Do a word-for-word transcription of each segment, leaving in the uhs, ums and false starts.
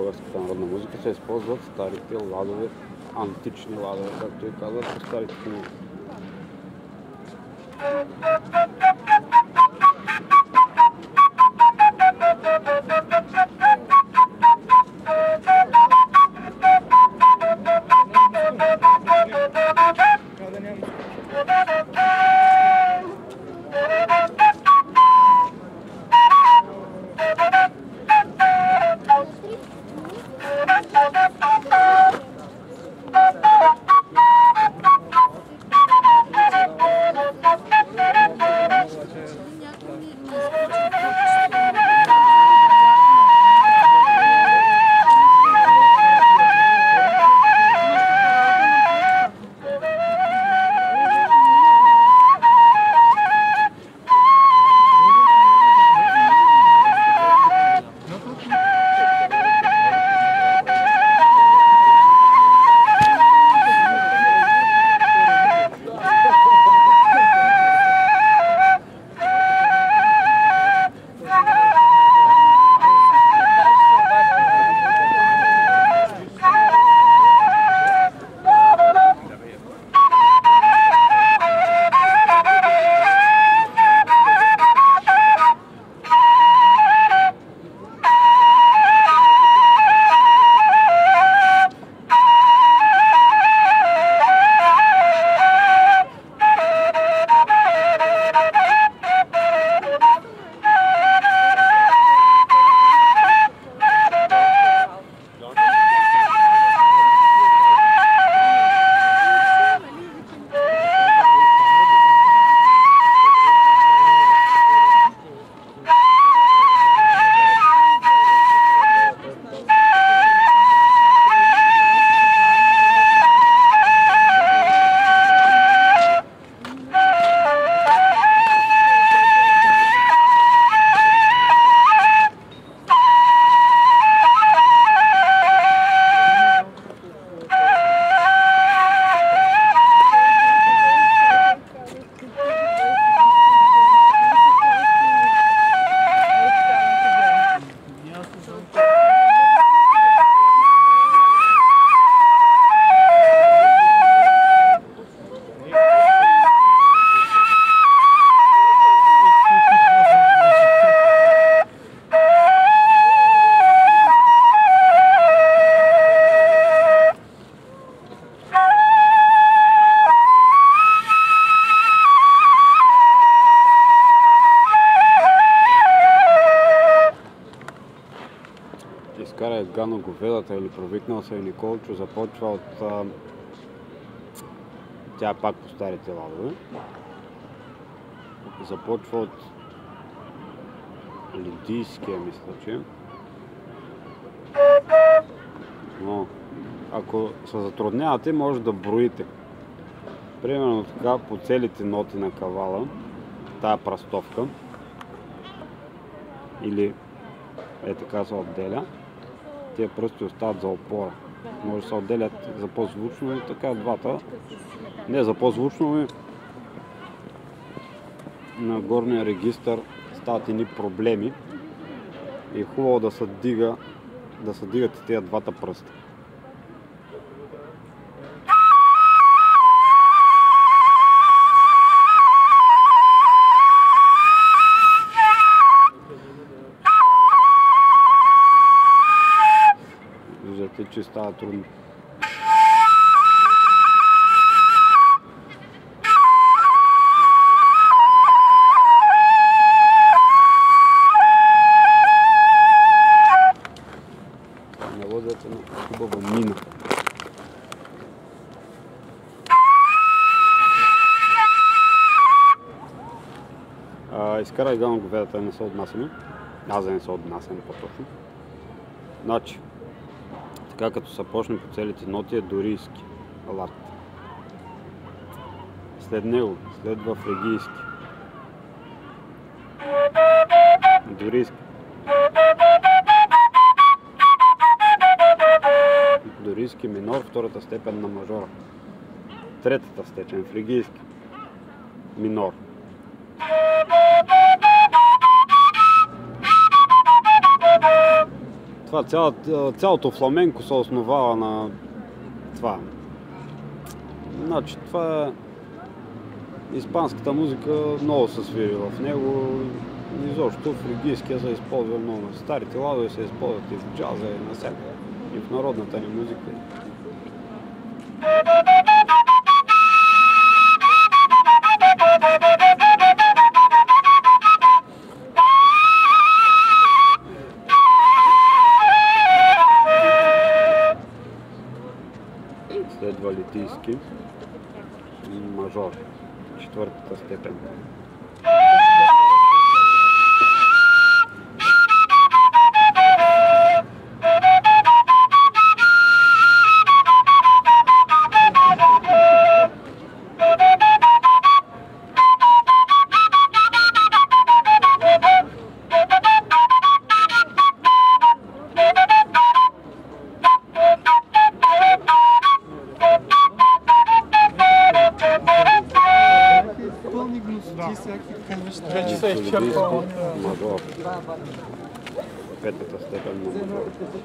българската народна музика се използват старите ладове, антични ладове, както и казват по старите книги. Изкарай гано говедата или провикнал се и Николчо започва от... А... Тя е пак по старите ладове. Започва от лидийския, мисля, че. Но ако се затруднявате, може да броите. Примерно така по целите ноти на кавала, тая пръстовка, или е така се отделя, тия пръсти остават за опора. Може да се отделят за по-звучно и така двата. Не за по-звучно, но на горния регистър стават едни проблеми и е хубаво да се дига, да се дигат тези двата пръста. Виждате, че става трудно. Мелодията на хубава мина. А, изкарай гално говедата, не се отнасяме. Аз да не се отнасям по-точно. Значи, така като се почне по целите ноти е дорийски лад. След него следва фригийски. Дорийски. Дорийски минор, втората степен на мажора. Третата степен фригийски минор. Това Това цяло, цялото фламенко се основава на това. Значи това е испанската музика, много се свири в него. Изобщо в регийския се използва много. Старите ладове се използват и в джаза, и на всякъде, и в народната ни музика. Следва литийски мажор, четвъртата степен. Вече се изчерпва. Мажор. Петата степен на мажор.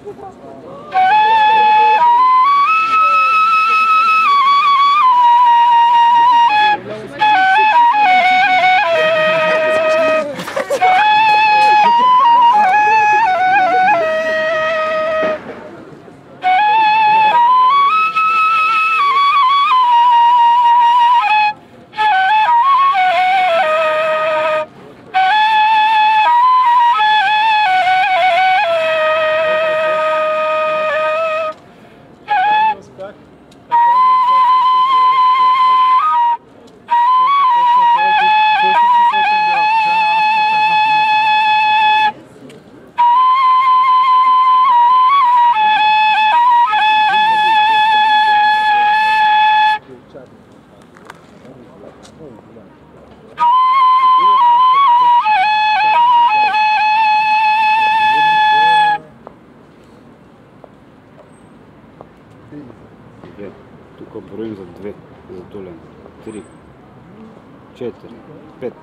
Две. Тук броим за две, за долен. Три, четири, пет.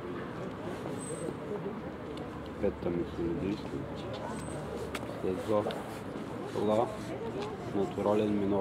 Петта мисолидийска. Следва ла, натурален минор.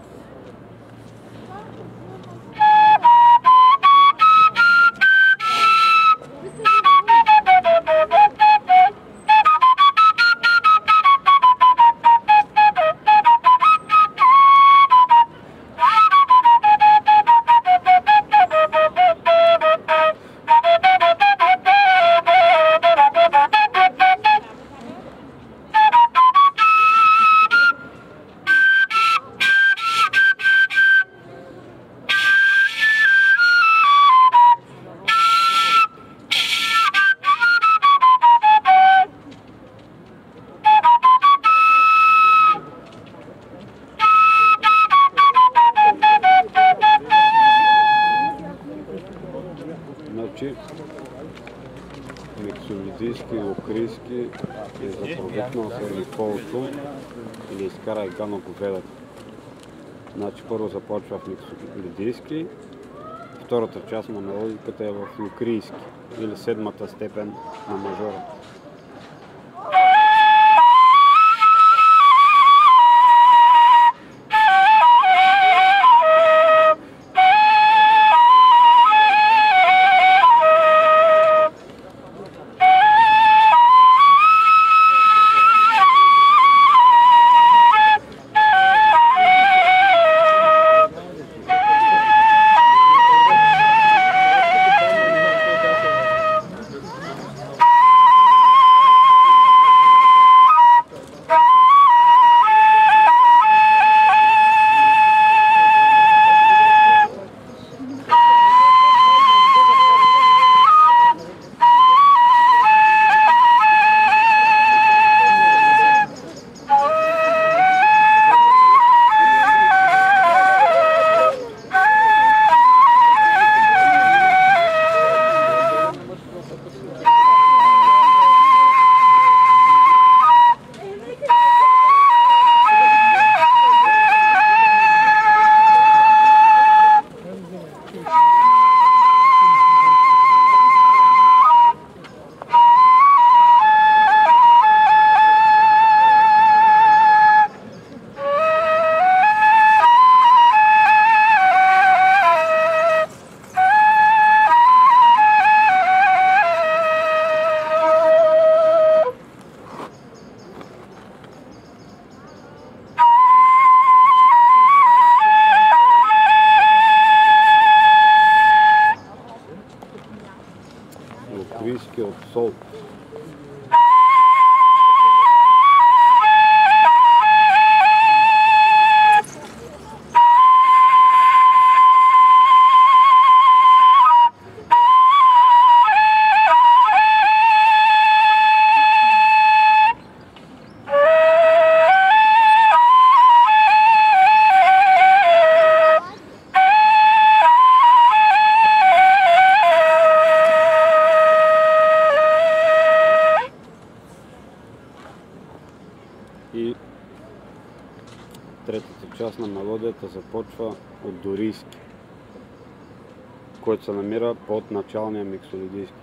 Значи, миксолидийски, локрийски е запродукнал се или полото, или изкара гано говедата. Значи първо започва в миксолидийски, втората част на мелодиката е в локрийски, или седмата степен на мажора. виски от сол. И третата част на мелодията започва от дорийски, който се намира под началния миксолидийски.